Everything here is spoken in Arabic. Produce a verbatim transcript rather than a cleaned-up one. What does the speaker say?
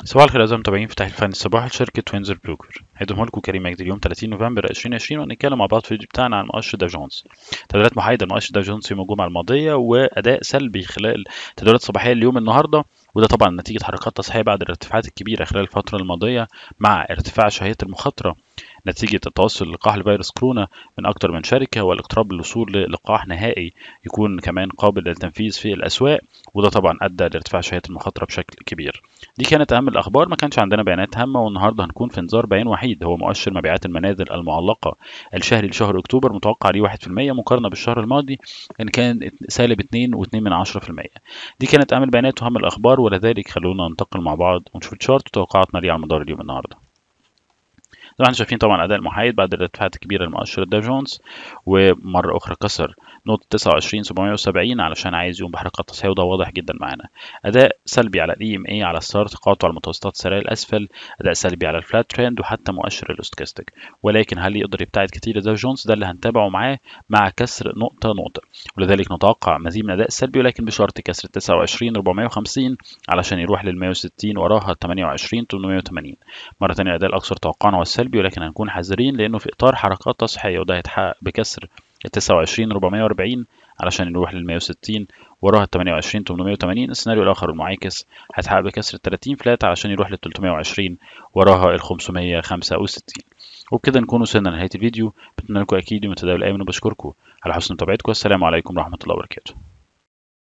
صباح الخير أعزائي المتابعين في تحليل فني الصباح لشركة وينزر بروكر. هيدهم لكم كريم مجدي اليوم ثلاثين نوفمبر ألفين وعشرين، وهنتكلم مع بعض في الفيديو بتاعنا عن مؤشر داو جونز. تداولات محايدة لمؤشر داو جونز يوم الجمعة الماضية، وأداء سلبي خلال تداولات صباحية اليوم النهاردة، وده طبعا نتيجة حركات تصحيحية بعد الارتفاعات الكبيرة خلال الفترة الماضية، مع ارتفاع شهية المخاطرة نتيجة التوصل للقاح لفيروس كورونا من أكتر من شركة، والاقتراب للوصول للقاح نهائي يكون كمان قابل للتنفيذ في الأسواق، وده طبعا أدى لارتفاع شهية المخاطرة بشكل كبير. دي كانت أهم الأخبار. ما كانش عندنا بيانات هامة، والنهارده هنكون في انذار بيان وحيد، هو مؤشر مبيعات المنازل المعلقة الشهري لشهر أكتوبر، متوقع عليه واحد في المية مقارنة بالشهر الماضي إن كان سالب اتنين فاصلة اتنين من عشرة في المية. دي كانت أهم البيانات وأهم الأخبار، ولذلك خلونا ننتقل مع بعض ونشوف الشارت وتوقعاتنا ليه على مدار اليوم النهارده. زي ما احنا شايفين طبعا اداء محايد بعد الارتفاعات الكبيره لمؤشر الداو جونز، ومره اخرى كسر نقطه تسعة وعشرين سبعمية وسبعين علشان عايز يقوم بحركات تصحيحيه، وده واضح جدا معانا. اداء سلبي على الاي ام اي على الستارت، تقاطع المتوسطات السعريه الاسفل، اداء سلبي على الفلات ترند وحتى مؤشر الاستوكاستيك. ولكن هل يقدر يبتعد كتير الداو جونز؟ ده اللي هنتابعه معاه مع كسر نقطه نقطه، ولذلك نتوقع مزيد من اداء سلبي، ولكن بشرط كسر تسعة وعشرين أربعمية وخمسين علشان يروح لل مية وستين وراها تمنية وعشرين تمنمية وتمانين. مره ثانيه الاداء الاكثر توقعا هو السلبي، ولكن هنكون حذرين لانه في اطار حركات تصحيحيه، وده هيتحقق بكسر ال تسعة وعشرين أربعمية وأربعين علشان نروح لل مية وستين وراها تمنية وعشرين تمنمية وتمانين. السيناريو الاخر المعاكس هيتحقق بكسر ال تلاتين فلات علشان يروح لل تلتمية وعشرين وراها ال خمسمية وخمسة وستين. وبكده نكون وصلنا لنهايه الفيديو. بتمنى لكم اكيد يوم تداول امن، وبشكركم على حسن متابعتكم. السلام عليكم ورحمه الله وبركاته.